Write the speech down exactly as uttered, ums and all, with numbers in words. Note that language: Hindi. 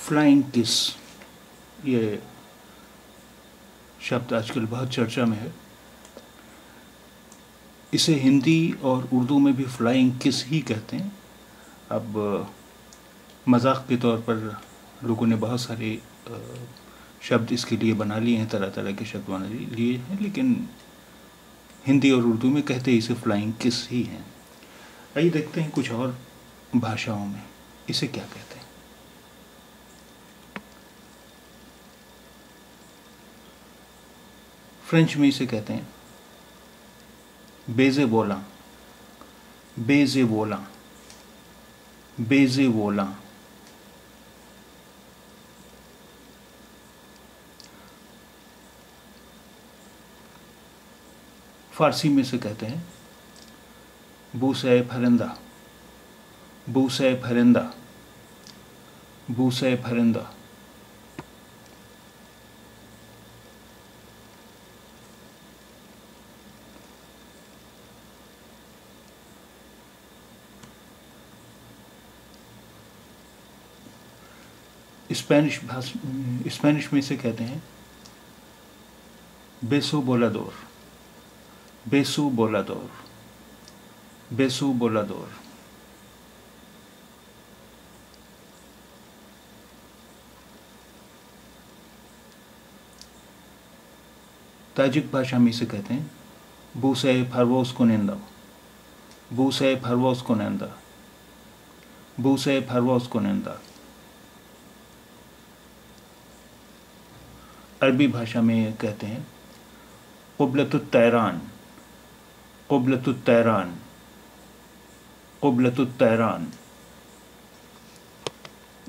फ्लाइंग किस, ये शब्द आजकल बहुत चर्चा में है। इसे हिंदी और उर्दू में भी फ्लाइंग किस ही कहते हैं। अब मजाक के तौर पर लोगों ने बहुत सारे शब्द इसके लिए बना लिए हैं, तरह तरह के शब्द बना लिए हैं, लेकिन हिंदी और उर्दू में कहते इसे फ्लाइंग किस ही हैं। आइए देखते हैं कुछ और भाषाओं में इसे क्या कहते हैं। फ्रेंच में इसे कहते हैं बेजे वोला, बेजे वोला, बेजे वोला। फारसी में से कहते हैं बूसे फरिंदा, बूसे फरिंदा, बूसे फरिंदा। स्पेनिश भाषा, स्पेनिश में से कहते हैं बेसो बोलादोर, बेसो बोलादोर, बेसो बोलादोर। ताजिक भाषा में इसे कहते हैं बूसे फरवोस कोनेंदा, बूसे फरवोस कोनेंदा, बूसे फरवोस कोनेंदा। अरबी भाषा में कहते हैं क़ुबलतुत तैरान, क़ुबलतुत तैरान, क़ुबलतुत तैरान।